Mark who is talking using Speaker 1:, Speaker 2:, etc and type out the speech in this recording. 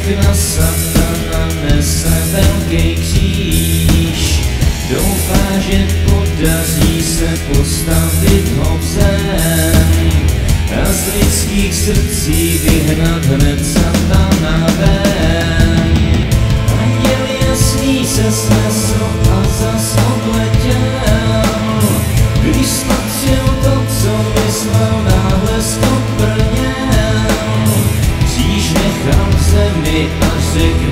Speaker 1: všechna satana nese velký kříž. Doufá, že podaří se postavit ho v zem a z lidských srdcí vyhnat hned satana ven. Anděl jasný se snesl a zas odletěl, když spatřil to, co myslel, náhle skoprněl. Kříž nechal v zemi a řekl